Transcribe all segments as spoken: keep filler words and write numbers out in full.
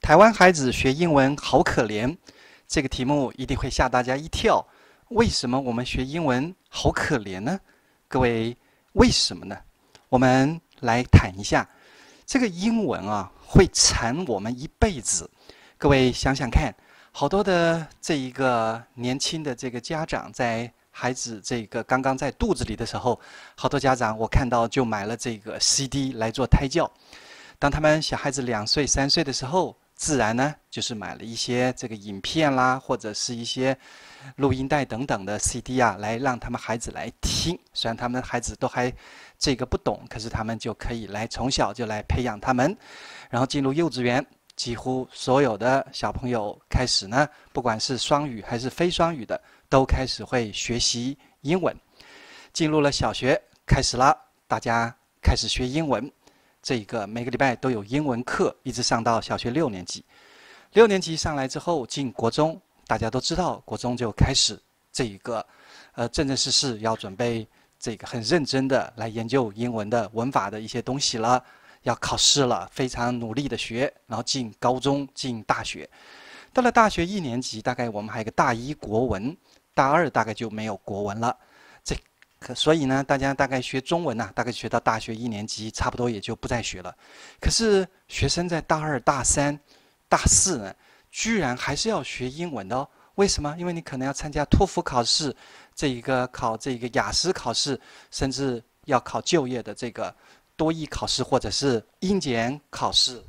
台湾孩子学英文好可怜，这个题目一定会吓大家一跳。为什么我们学英文好可怜呢？各位，为什么呢？我们来谈一下，这个英文啊，会缠我们一辈子。各位想想看，好多的这一个年轻的这个家长，在孩子这个刚刚在肚子里的时候，好多家长我看到就买了这个 C D 来做胎教。当他们小孩子两岁、三岁的时候，自然呢就是买了一些这个影片啦，或者是一些录音带等等的 C D 啊，来让他们孩子来听。虽然他们孩子都还这个不懂，可是他们就可以来从小就来培养他们。然后进入幼稚园，几乎所有的小朋友开始呢，不管是双语还是非双语的，都开始会学习英文。进入了小学，开始了，大家开始学英文。这个每个礼拜都有英文课，一直上到小学六年级。六年级上来之后，进国中，大家都知道，国中就开始这一个，呃，正正式式要准备这个很认真的来研究英文的文法的一些东西了，要考试了，非常努力的学，然后进高中，进大学。到了大学一年级，大概我们还有个大一国文，大二大概就没有国文了。这可所以呢，大家大概学中文呐、啊，大概学到大学一年级，差不多也就不再学了。可是学生在大二、大三、大四呢，居然还是要学英文的哦。为什么？因为你可能要参加托福考试，这一个考这个雅思考试，甚至要考就业的这个多益考试，或者是英检考试。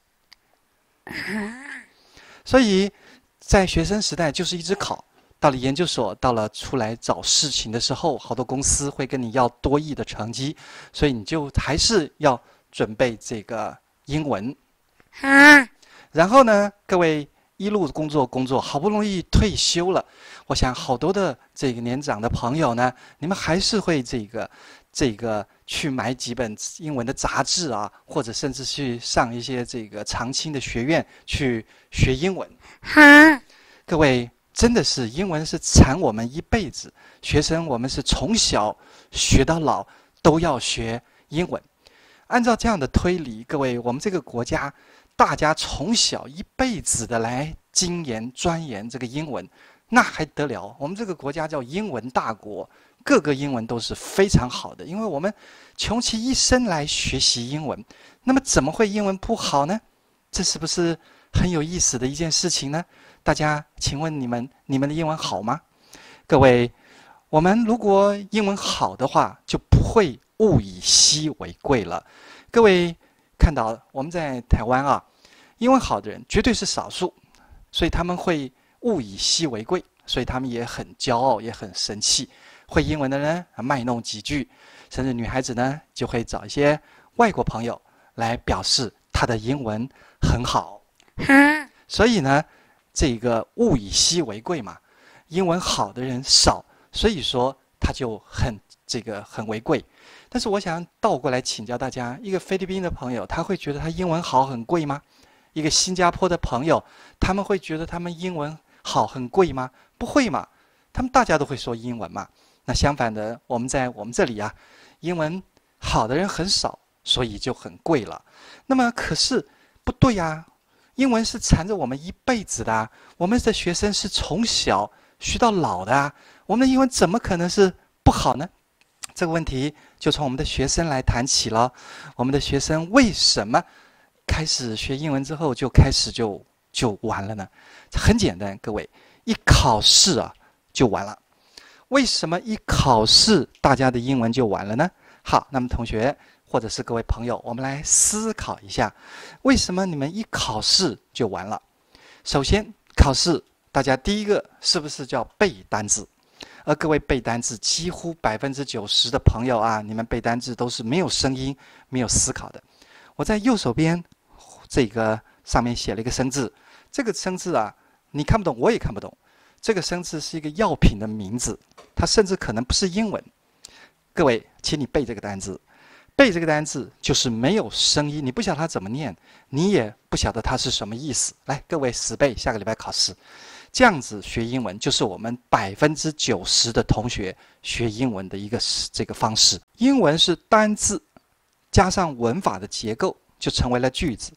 所以在学生时代就是一直考。到了研究所，到了出来找事情的时候，好多公司会跟你要多益的成绩，所以你就还是要准备这个英文。然后呢，各位一路工作工作，好不容易退休了，我想好多的这个年长的朋友呢，你们还是会这个这个去买几本英文的杂志啊，或者甚至去上一些这个常青的学院去学英文。各位。真的是英文是缠我们一辈子，学生我们是从小学到老都要学英文。按照这样的推理，各位，我们这个国家大家从小一辈子的来精研钻研这个英文，那还得了？我们这个国家叫英文大国，各个英文都是非常好的，因为我们穷其一生来学习英文，那么怎么会英文不好呢？这是不是很有意思的一件事情呢？大家，请问你们，你们的英文好吗？各位，我们如果英文好的话，就不会物以稀为贵了。各位看到我们在台湾啊，英文好的人绝对是少数，所以他们会物以稀为贵，所以他们也很骄傲，也很生气。会英文的人卖弄几句，甚至女孩子呢就会找一些外国朋友来表示她的英文很好。所以呢。这个物以稀为贵嘛，英文好的人少，所以说他就很这个很为贵。但是我想倒过来请教大家，一个菲律宾的朋友，他会觉得他英文好很贵吗？一个新加坡的朋友，他们会觉得他们英文好很贵吗？不会嘛，他们大家都会说英文嘛。那相反的，我们在我们这里啊，英文好的人很少，所以就很贵了。那么可是不对呀。英文是缠着我们一辈子的、啊，我们的学生是从小学到老的啊，我们的英文怎么可能是不好呢？这个问题就从我们的学生来谈起了。我们的学生为什么开始学英文之后就开始就就完了呢？很简单，各位，一考试啊就完了。为什么一考试大家的英文就完了呢？好，那么同学。或者是各位朋友，我们来思考一下，为什么你们一考试就完了？首先，考试大家第一个是不是叫背单字？而各位背单字，几乎百分之九十的朋友啊，你们背单字都是没有声音、没有思考的。我在右手边这个上面写了一个生字，这个生字啊，你看不懂，我也看不懂。这个生字是一个药品的名字，它甚至可能不是英文。各位，请你背这个单字。背这个单字就是没有声音，你不晓得它怎么念，你也不晓得它是什么意思。来，各位死背，下个礼拜考试。这样子学英文就是我们百分之九十的同学学英文的一个这个方式。英文是单字加上文法的结构就成为了句子，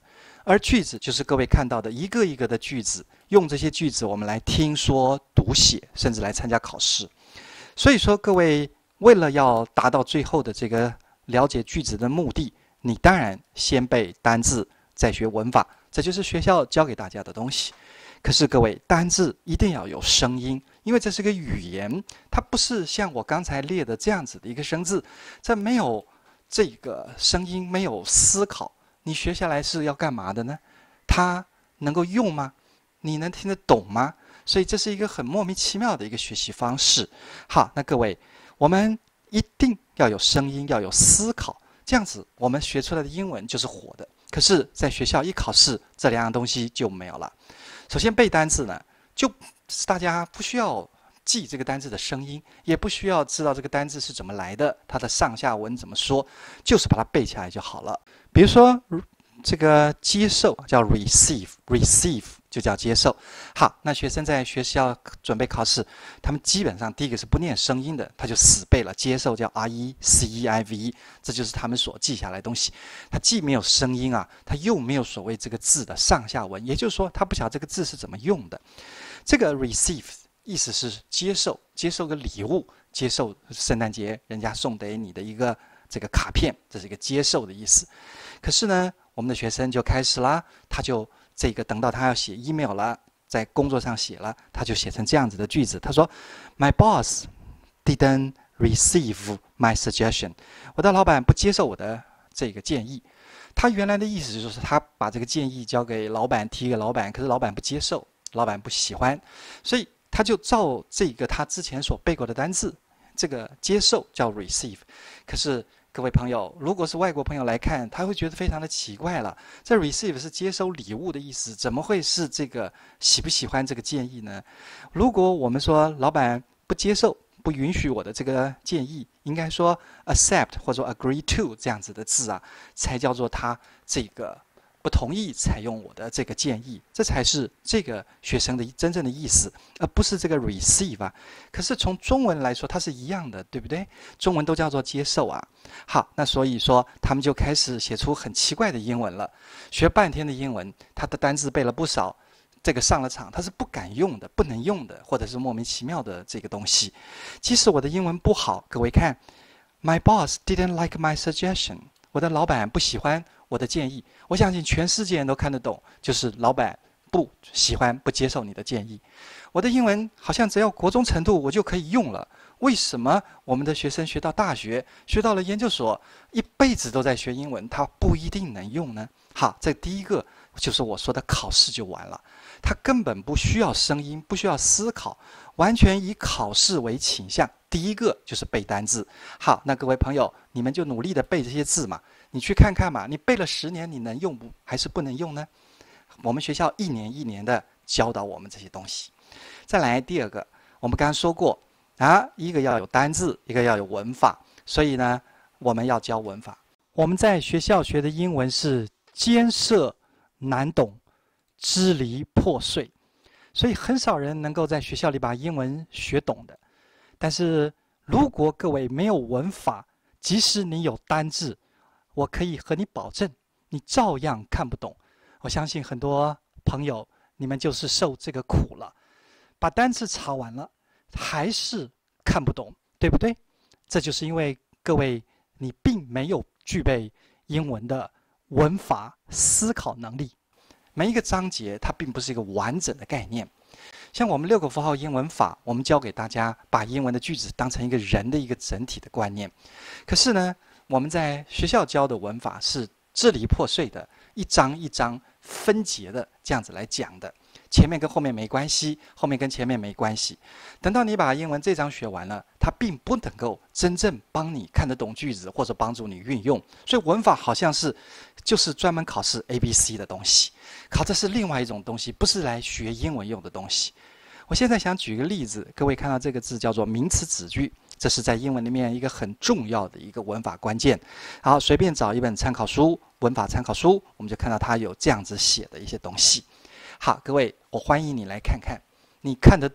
而句子就是各位看到的一个一个的句子，用这些句子我们来听说读写，甚至来参加考试。所以说各位为了要达到最后的这个了解句子的目的，你当然先背单字，再学文法，这就是学校教给大家的东西。可是各位，单字一定要有声音，因为这是个语言，它不是像我刚才列的这样子的一个生字，这没有这个声音，没有思考，你学下来是要干嘛的呢？它能够用吗？你能听得懂吗？所以这是一个很莫名其妙的一个学习方式。好，那各位，我们一定要有声音，要有思考，这样子我们学出来的英文就是活的。可是在学校一考试，这两样东西就没有了。首先背单词呢，就大家不需要记这个单字的声音，也不需要知道这个单字是怎么来的，它的上下文怎么说，就是把它背起来就好了。比如说这个接受叫 receive， receive 就叫接受。好，那学生在学校准备考试，他们基本上第一个是不念声音的，他就死背了接受叫 R E C E I V E， 这就是他们所记下来的东西。他既没有声音啊，他又没有所谓这个字的上下文，也就是说他不晓得这个字是怎么用的。这个 receive 意思是接受，接受个礼物，接受圣诞节人家送给你的一个这个卡片，这是一个接受的意思。可是呢，我们的学生就开始啦，他就这个等到他要写 email 了，在工作上写了，他就写成这样子的句子。他说 ：“My boss didn't receive my suggestion。”我的老板不接受我的这个建议。他原来的意思就是他把这个建议交给老板，提给老板，可是老板不接受，老板不喜欢，所以他就照这个他之前所背过的单字，这个接受叫 receive。可是各位朋友，如果是外国朋友来看，他会觉得非常的奇怪了。这 receive 是接收礼物的意思，怎么会是这个喜不喜欢这个建议呢？如果我们说老板不接受、不允许我的这个建议，应该说 accept 或者说 agree to 这样子的字啊，才叫做他这个不同意采用我的这个建议，这才是这个学生的真正的意思，而不是这个 receive 啊。可是从中文来说，它是一样的，对不对？中文都叫做接受啊。好，那所以说他们就开始写出很奇怪的英文了，学半天的英文，他的单字背了不少，这个上了场他是不敢用的，不能用的，或者是莫名其妙的这个东西。即使我的英文不好，各位看 ，My boss didn't like my suggestion， 我的老板不喜欢我的建议。我相信全世界人都看得懂，就是老板不喜欢、不接受你的建议。我的英文好像只要国中程度我就可以用了，为什么我们的学生学到大学、学到了研究所，一辈子都在学英文，他不一定能用呢？好，这第一个就是我说的考试就完了，他根本不需要声音，不需要思考，完全以考试为倾向。第一个就是背单字。好，那各位朋友，你们就努力的背这些字嘛，你去看看嘛，你背了十年，你能用不还是不能用呢？我们学校一年一年的教导我们这些东西。再来第二个，我们刚刚说过啊，一个要有单字，一个要有文法，所以呢，我们要教文法。我们在学校学的英文是艰涩难懂，支离破碎，所以很少人能够在学校里把英文学懂的。但是如果各位没有文法，即使你有单字，我可以和你保证，你照样看不懂。我相信很多朋友，你们就是受这个苦了，把单词查完了，还是看不懂，对不对？这就是因为各位你并没有具备英文的文法思考能力。每一个章节它并不是一个完整的概念。像我们六个符号英文法，我们教给大家把英文的句子当成一个人的一个整体的观念。可是呢，我们在学校教的文法是支离破碎的，一章一章分节的这样子来讲的，前面跟后面没关系，后面跟前面没关系。等到你把英文这章学完了，它并不能够真正帮你看得懂句子，或者帮助你运用。所以文法好像是就是专门考试 A B C 的东西，考的是另外一种东西，不是来学英文用的东西。我现在想举个例子，各位看到这个字叫做名词子句，这是在英文里面一个很重要的一个文法关键。好，随便找一本参考书，文法参考书，我们就看到它有这样子写的一些东西。好，各位，我欢迎你来看看，你看得懂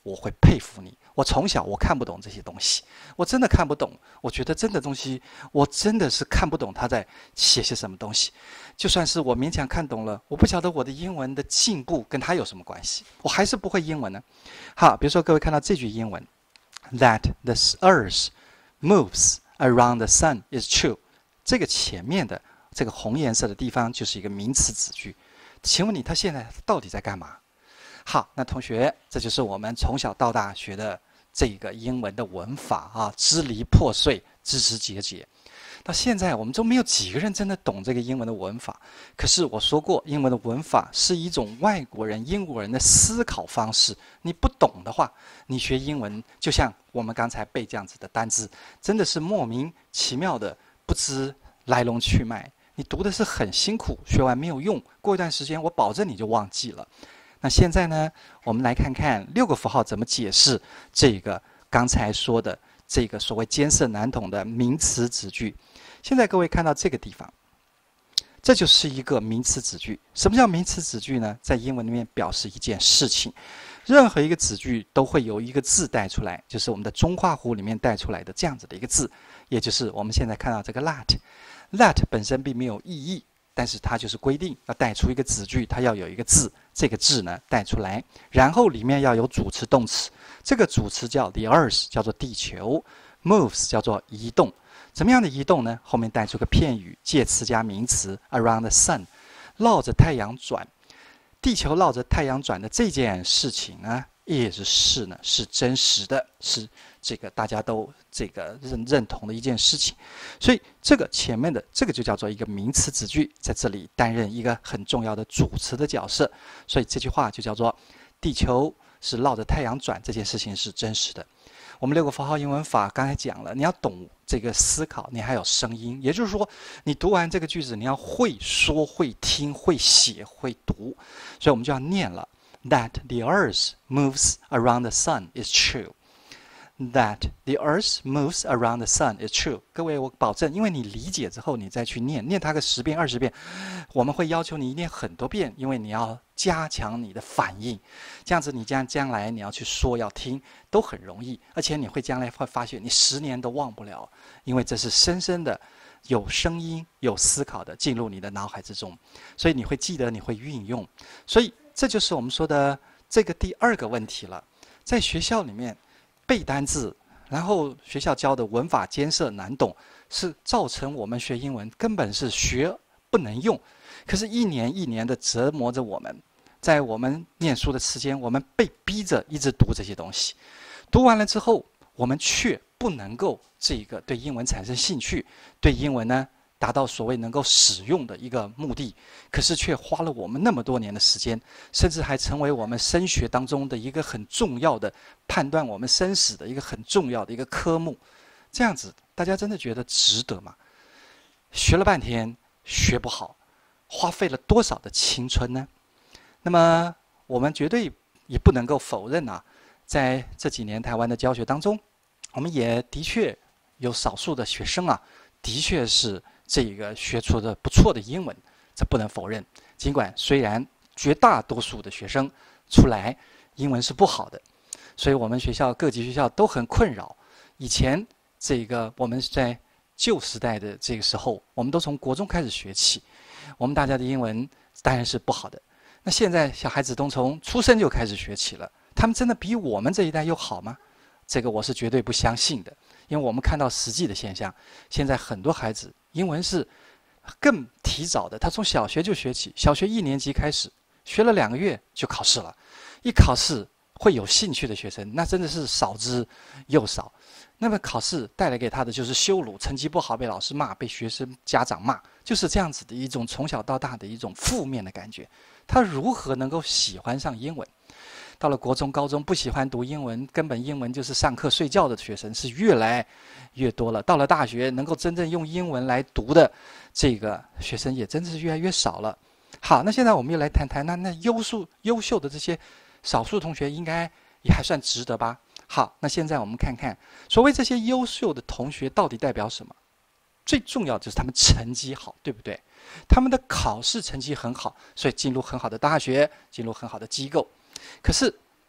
我会佩服你。我从小我看不懂这些东西，我真的看不懂。我觉得真的东西，我真的是看不懂他在写些什么东西。就算是我勉强看懂了，我不晓得我的英文的进步跟他有什么关系，我还是不会英文呢。好，比如说各位看到这句英文 ，That the earth moves around the sun is true。这个前面的这个红颜色的地方就是一个名词子句。请问你，他现在到底在干嘛？好，那同学，这就是我们从小到大学的这个英文的文法啊，支离破碎，枝枝节节。到现在，我们都没有几个人真的懂这个英文的文法。可是我说过，英文的文法是一种外国人、英国人的思考方式。你不懂的话，你学英文就像我们刚才背这样子的单字，真的是莫名其妙的，不知来龙去脉。你读的是很辛苦，学完没有用，过一段时间，我保证你就忘记了。那现在呢，我们来看看六个符号怎么解释这个刚才说的这个所谓艰涩难懂的名词子句。现在各位看到这个地方，这就是一个名词子句。什么叫名词子句呢？在英文里面表示一件事情。任何一个子句都会有一个字带出来，就是我们的中括弧里面带出来的这样子的一个字，也就是我们现在看到这个 that。that 本身并没有意义，但是它就是规定要带出一个子句，它要有一个字，这个字呢带出来，然后里面要有主词动词。这个主词叫 the earth， 叫做地球 ，moves 叫做移动。怎么样的移动呢？后面带出个片语，介词加名词 around the sun， 绕着太阳转。地球绕着太阳转的这件事情呢，也是是呢是真实的，是这个大家都这个认认同的一件事情。所以这个前面的这个就叫做一个名词子句，在这里担任一个很重要的主词的角色。所以这句话就叫做地球是绕着太阳转，这件事情是真实的。我们六个符号英文法刚才讲了，你要懂这个思考，你还有声音，也就是说，你读完这个句子，你要会说、会听、会写、会读，所以我们就要念了。That the earth moves around the sun is true. That the earth moves around the sun is true. 各位，我保证，因为你理解之后，你再去念，念它个十遍、二十遍，我们会要求你念很多遍，因为你要加强你的反应。这样子，你将将来你要去说、要听都很容易，而且你会将来会发现，你十年都忘不了，因为这是深深的有声音、有思考的进入你的脑海之中，所以你会记得，你会运用。所以这就是我们说的这个第二个问题了，在学校里面。背单字，然后学校教的文法艰涩难懂，是造成我们学英文根本是学不能用。可是，一年一年的折磨着我们，在我们念书的时间，我们被逼着一直读这些东西。读完了之后，我们却不能够这个对英文产生兴趣，对英文呢达到所谓能够使用的一个目的，可是却花了我们那么多年的时间，甚至还成为我们升学当中的一个很重要的判断我们生死的一个很重要的一个科目。这样子，大家真的觉得值得吗？学了半天学不好，花费了多少的青春呢？那么我们绝对也不能够否认啊，在这几年台湾的教学当中，我们也的确有少数的学生啊，的确是这个学出的不错的英文，这不能否认。尽管虽然绝大多数的学生出来英文是不好的，所以我们学校各级学校都很困扰。以前这个我们在旧时代的这个时候，我们都从国中开始学起，我们大家的英文当然是不好的。那现在小孩子都从出生就开始学起了，他们真的比我们这一代又好吗？这个我是绝对不相信的，因为我们看到实际的现象，现在很多孩子英文是更提早的，他从小学就学起，小学一年级开始学了两个月就考试了，一考试会有兴趣的学生那真的是少之又少。那么考试带来给他的就是羞辱，成绩不好被老师骂，被学生家长骂，就是这样子的一种从小到大的一种负面的感觉。他如何能够喜欢上英文？到了国中、高中不喜欢读英文，根本英文就是上课睡觉的学生是越来越多了。到了大学，能够真正用英文来读的这个学生也真的是越来越少了。好，那现在我们又来谈谈，那那优秀优秀的这些少数同学，应该也还算值得吧？好，那现在我们看看，所谓这些优秀的同学到底代表什么？最重要就是他们成绩好，对不对？他们的考试成绩很好，所以进入很好的大学，进入很好的机构。可是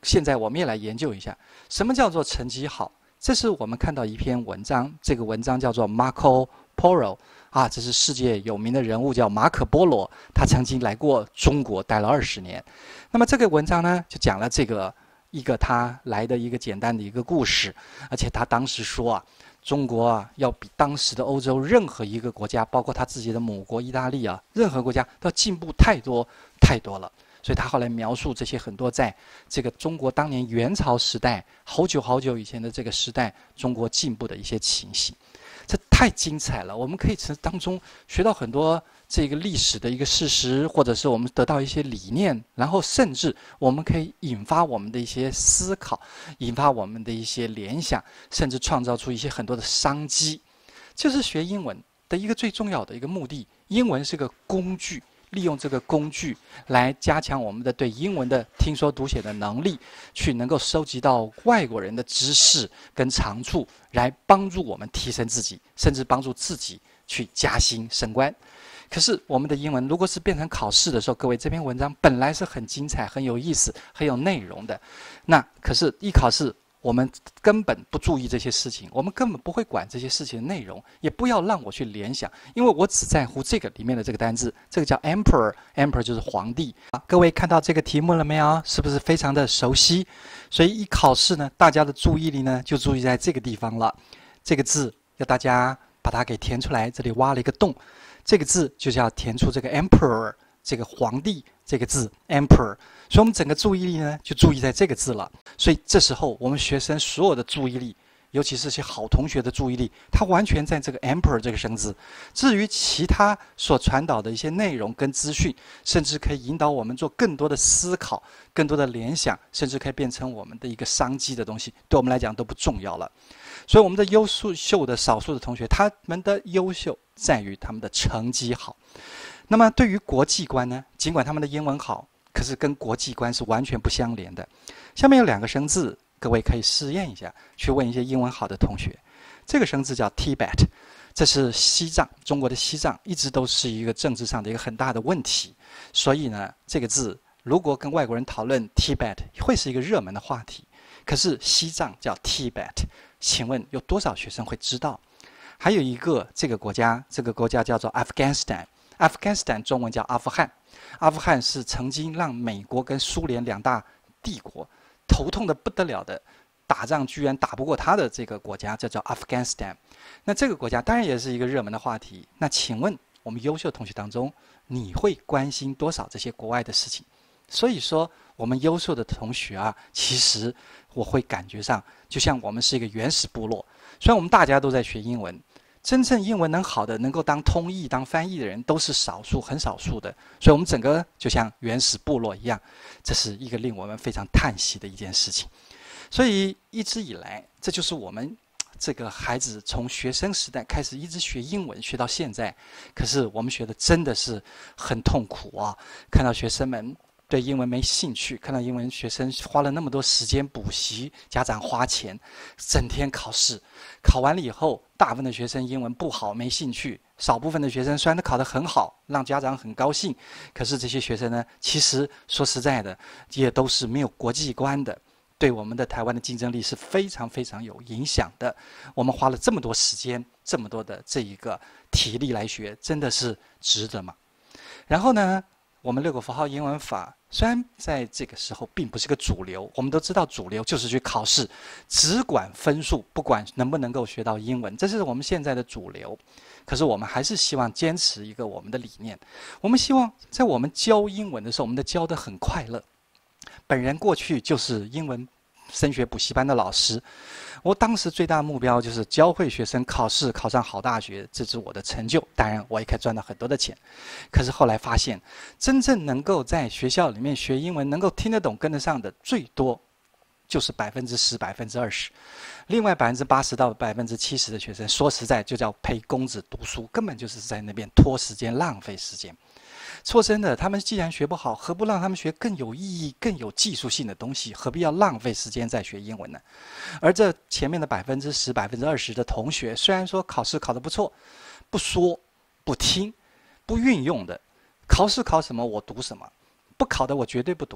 现在我们也来研究一下，什么叫做成绩好？这是我们看到一篇文章，这个文章叫做 Marco Polo 啊，这是世界有名的人物，叫马可波罗，他曾经来过中国待了二十年。那么这个文章呢，就讲了这个一个他来的一个简单的一个故事，而且他当时说啊，中国啊要比当时的欧洲任何一个国家，包括他自己的母国意大利啊，任何国家都要进步太多太多了。所以他后来描述这些很多在这个中国当年元朝时代好久好久以前的这个时代，中国进步的一些情形，这太精彩了。我们可以从当中学到很多这个历史的一个事实，或者是我们得到一些理念，然后甚至我们可以引发我们的一些思考，引发我们的一些联想，甚至创造出一些很多的商机。就是学英文的一个最重要的一个目的，英文是个工具。利用这个工具来加强我们的对英文的听说读写的能力，去能够收集到外国人的知识跟长处，来帮助我们提升自己，甚至帮助自己去加薪升官。可是我们的英文如果是变成考试的时候，各位，这篇文章本来是很精彩、很有意思、很有内容的，那可是一考试，我们根本不注意这些事情，我们根本不会管这些事情的内容，也不要让我去联想，因为我只在乎这个里面的这个单字，这个叫 emperor，emperor 就是皇帝啊。各位看到这个题目了没有？是不是非常的熟悉？所以一考试呢，大家的注意力呢就注意在这个地方了。这个字要大家把它给填出来，这里挖了一个洞，这个字就是要填出这个 emperor， 这个皇帝这个字 emperor。所以我们整个注意力呢就注意在这个字了。所以这时候我们学生所有的注意力，尤其是些好同学的注意力，他完全在这个 emperor 这个生字。至于其他所传导的一些内容跟资讯，甚至可以引导我们做更多的思考，更多的联想，甚至可以变成我们的一个商机的东西，对我们来讲都不重要了。所以我们的优秀的少数的同学，他们的优秀在于他们的成绩好。那么对于国际观呢，尽管他们的英文好，可是跟国际观是完全不相连的。下面有两个生字，各位可以试验一下，去问一些英文好的同学。这个生字叫 Tibet， 这是西藏，中国的西藏一直都是一个政治上的一个很大的问题。所以呢，这个字如果跟外国人讨论 Tibet， 会是一个热门的话题。可是西藏叫 Tibet， 请问有多少学生会知道？还有一个这个国家，这个国家叫做 Afghanistan，Afghanistan 中文叫阿富汗。阿富汗是曾经让美国跟苏联两大帝国头痛的不得了的，打仗居然打不过他的这个国家，叫做 Afghanistan。那这个国家当然也是一个热门的话题。那请问我们优秀同学当中，你会关心多少这些国外的事情？所以说，我们优秀的同学啊，其实我会感觉上，就像我们是一个原始部落。虽然我们大家都在学英文，真正英文能好的，能够当通译、当翻译的人，都是少数、很少数的。所以我们整个就像原始部落一样，这是一个令我们非常叹息的一件事情。所以一直以来，这就是我们这个孩子从学生时代开始一直学英文，学到现在。可是我们学的真的是很痛苦啊！看到学生们对英文没兴趣，看到英文学生花了那么多时间补习，家长花钱，整天考试，考完了以后，大部分的学生英文不好，没兴趣；少部分的学生虽然他考得很好，让家长很高兴，可是这些学生呢，其实说实在的，也都是没有国际观的，对我们的台湾的竞争力是非常非常有影响的。我们花了这么多时间，这么多的这一个体力来学，真的是值得吗？然后呢，我们六个符号英文法虽然在这个时候并不是个主流，我们都知道主流就是去考试，只管分数，不管能不能够学到英文，这是我们现在的主流。可是我们还是希望坚持一个我们的理念，我们希望在我们教英文的时候，我们的教得很快乐。本人过去就是英文升学补习班的老师，我当时最大的目标就是教会学生考试考上好大学，这是我的成就。当然我也可以赚到很多的钱。可是后来发现，真正能够在学校里面学英文，能够听得懂跟得上的，最多就是百分之十、百分之二十。另外百分之八十到百分之七十的学生，说实在就叫陪公子读书，根本就是在那边拖时间、浪费时间。说真的，他们既然学不好，何不让他们学更有意义、更有技术性的东西？何必要浪费时间在学英文呢？而这前面的百分之十、百分之二十的同学，虽然说考试考得不错，不说、不听、不运用的，考试考什么我读什么，不考的我绝对不读。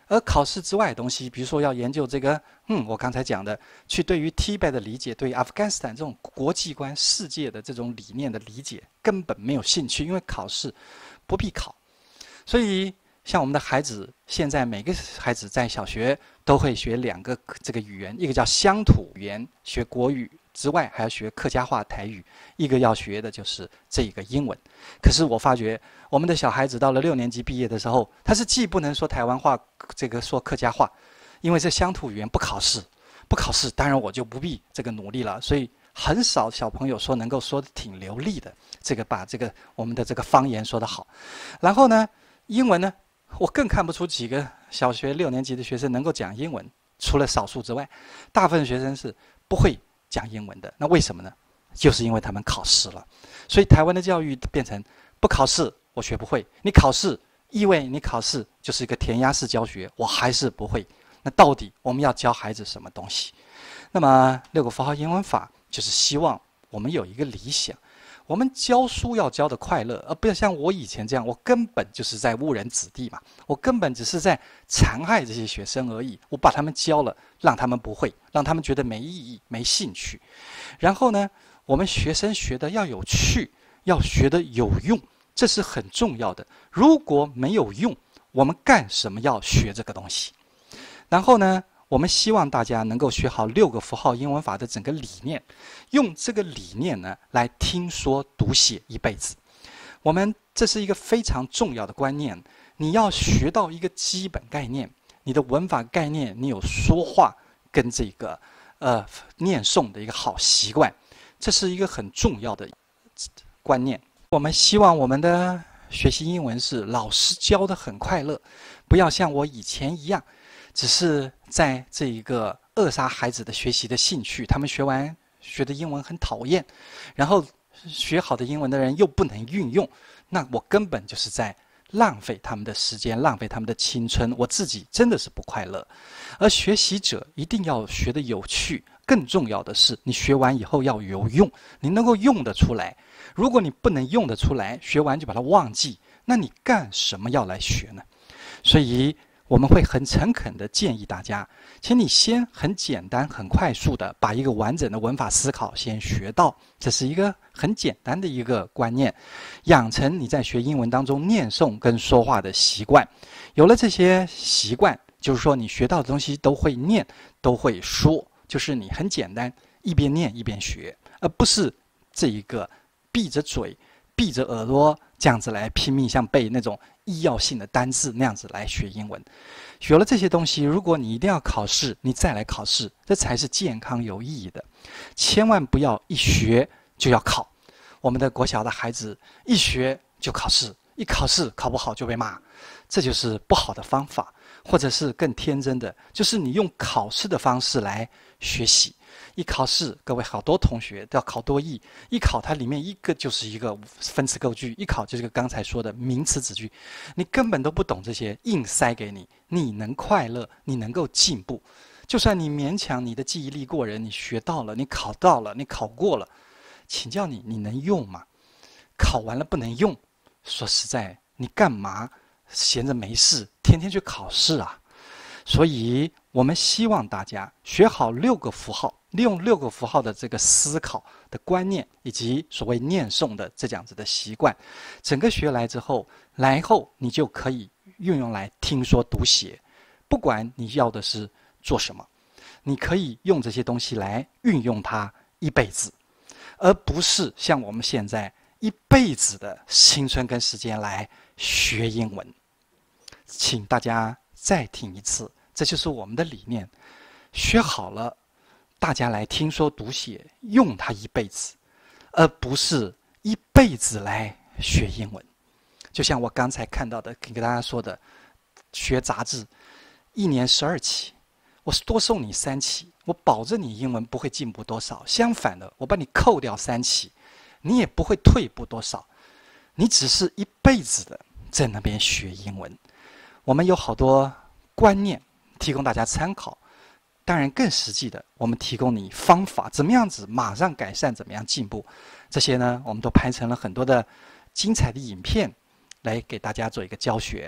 而考试之外的东西，比如说要研究这个，嗯，我刚才讲的，去对于 Tibet 的理解，对于阿富汗斯坦这种国际观、世界的这种理念的理解，根本没有兴趣，因为考试不必考。所以，像我们的孩子，现在每个孩子在小学都会学两个这个语言，一个叫乡土语言，学国语之外还要学客家话、台语，一个要学的就是这个英文。可是我发觉，我们的小孩子到了六年级毕业的时候，他是既不能说台湾话，这个说客家话，因为这乡土语言不考试，不考试，当然我就不必这个努力了。所以很少小朋友说能够说得挺流利的，这个把这个我们的这个方言说得好。然后呢，英文呢，我更看不出几个小学六年级的学生能够讲英文，除了少数之外，大部分学生是不会讲英文的。那为什么呢？就是因为他们考试了。所以台湾的教育变成不考试我学不会，你考试意味你考试就是一个填鸭式教学，我还是不会。那到底我们要教孩子什么东西？那么六个符号英文法就是希望我们有一个理想，我们教书要教的快乐，而不要像我以前这样，我根本就是在误人子弟嘛，我根本只是在残害这些学生而已。我把他们教了，让他们不会，让他们觉得没意义、没兴趣。然后呢，我们学生学的要有趣，要学的有用，这是很重要的。如果没有用，我们干什么要学这个东西？然后呢，我们希望大家能够学好六个符号英文法的整个理念，用这个理念呢来听说读写一辈子。我们这是一个非常重要的观念，你要学到一个基本概念，你的文法概念，你有说话跟这个呃念诵的一个好习惯，这是一个很重要的观念。我们希望我们的学习英文是老师教的很快乐，不要像我以前一样，只是在这一个扼杀孩子的学习的兴趣。他们学完学的英文很讨厌，然后学好的英文的人又不能运用，那我根本就是在浪费他们的时间，浪费他们的青春，我自己真的是不快乐。而学习者一定要学得有趣，更重要的是你学完以后要有用，你能够用得出来。如果你不能用得出来，学完就把它忘记，那你干什么要来学呢？所以我们会很诚恳地建议大家，请你先很简单很快速地把一个完整的文法思考先学到，这是一个很简单的一个观念，养成你在学英文当中念诵跟说话的习惯。有了这些习惯，就是说你学到的东西都会念都会说，就是你很简单一边念一边学，而不是这一个闭着嘴闭着耳朵这样子来拼命像背那种医药性的单字那样子来学英文。学了这些东西，如果你一定要考试，你再来考试，这才是健康有意义的。千万不要一学就要考。我们的国小的孩子一学就考试，一考试考不好就被骂，这就是不好的方法。或者是更天真的，就是你用考试的方式来学习。一考试，各位好多同学都要考多益，一考它里面一个就是一个分词构句，一考就是个刚才说的名词子句，你根本都不懂这些，硬塞给你，你能快乐，你能够进步。就算你勉强你的记忆力过人，你学到了，你考到了，你考过了，请教你，你能用吗？考完了不能用，说实在，你干嘛闲着没事天天去考试啊？所以我们希望大家学好六个符号，利用六个符号的这个思考的观念，以及所谓念诵的这样子的习惯，整个学来之后，来后你就可以运用来听说读写。不管你要的是做什么，你可以用这些东西来运用它一辈子，而不是像我们现在一辈子的青春跟时间来学英文。请大家再听一次，这就是我们的理念。学好了，大家来听说读写，用它一辈子，而不是一辈子来学英文。就像我刚才看到的，跟大家说的，学杂志，一年十二期，我多送你三期，我保证你英文不会进步多少。相反的，我把你扣掉三期，你也不会退步多少。你只是一辈子的在那边学英文。我们有好多观念提供大家参考，当然更实际的，我们提供你方法，怎么样子马上改善，怎么样进步。这些呢，我们都拍成了很多的精彩的影片来给大家做一个教学。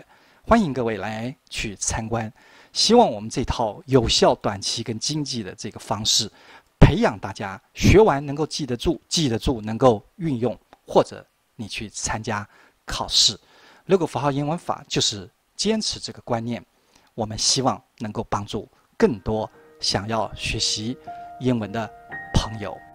欢迎各位来去参观。希望我们这套有效短期跟经济的这个方式，培养大家学完能够记得住，记得住能够运用，或者你去参加考试。logo符号英文法就是坚持这个观念，我们希望能够帮助更多想要学习英文的朋友。